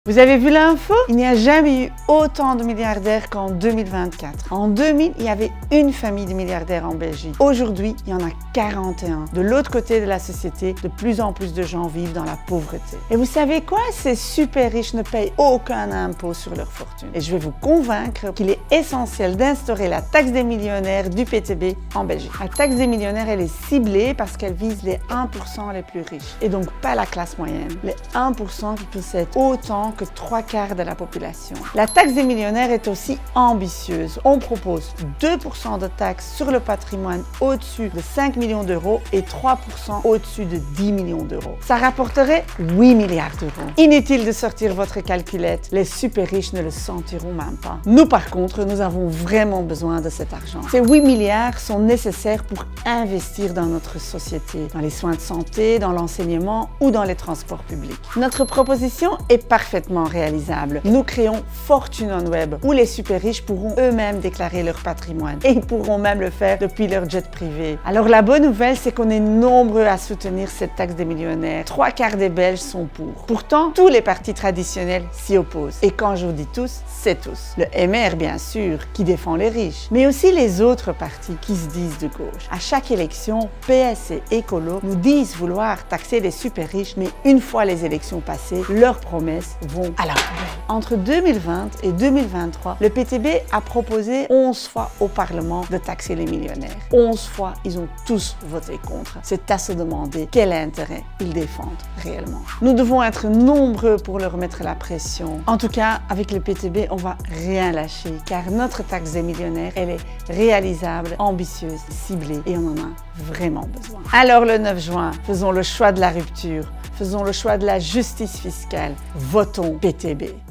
Vous avez vu l'info? Il n'y a jamais eu autant de milliardaires qu'en 2024. En 2000, il y avait une famille de milliardaires en Belgique. Aujourd'hui, il y en a 41. De l'autre côté de la société, de plus en plus de gens vivent dans la pauvreté. Et vous savez quoi? Ces super riches ne payent aucun impôt sur leur fortune. Et je vais vous convaincre qu'il est essentiel d'instaurer la taxe des millionnaires du PTB en Belgique. La taxe des millionnaires, elle est ciblée parce qu'elle vise les 1% les plus riches et donc pas la classe moyenne. Les 1% qui possèdent autant que 3/4 de la population. La taxe des millionnaires est aussi ambitieuse. On propose 2% de taxe sur le patrimoine au-dessus de 5 millions d'euros et 3% au-dessus de 10 millions d'euros. Ça rapporterait 8 milliards d'euros. Inutile de sortir votre calculette, les super riches ne le sentiront même pas. Nous par contre, nous avons vraiment besoin de cet argent. Ces 8 milliards sont nécessaires pour investir dans notre société, dans les soins de santé, dans l'enseignement ou dans les transports publics. Notre proposition est parfaitement réalisable. Nous créons Fortune on Web où les super riches pourront eux-mêmes déclarer leur patrimoine et ils pourront même le faire depuis leur jet privé. Alors la bonne nouvelle, c'est qu'on est nombreux à soutenir cette taxe des millionnaires. 3/4 des Belges sont pour. Pourtant, tous les partis traditionnels s'y opposent. Et quand je vous dis tous, c'est tous. Le MR, bien sûr, qui défend les riches, mais aussi les autres partis qui se disent de gauche. À chaque élection, PS et Écolo nous disent vouloir taxer les super riches, mais une fois les élections passées, leurs promesses vont à la poubelle. Entre 2020 et 2023, le PTB a proposé 11 fois au Parlement de taxer les millionnaires. 11 fois, ils ont tous voté contre. C'est à se demander quel intérêt ils défendent réellement. Nous devons être nombreux pour leur mettre la pression. En tout cas, avec le PTB, on va rien lâcher car notre taxe des millionnaires, elle est réalisable, ambitieuse, ciblée et on en a vraiment besoin. Alors le 9 juin, faisons le choix de la rupture. Faisons le choix de la justice fiscale. Votons PTB.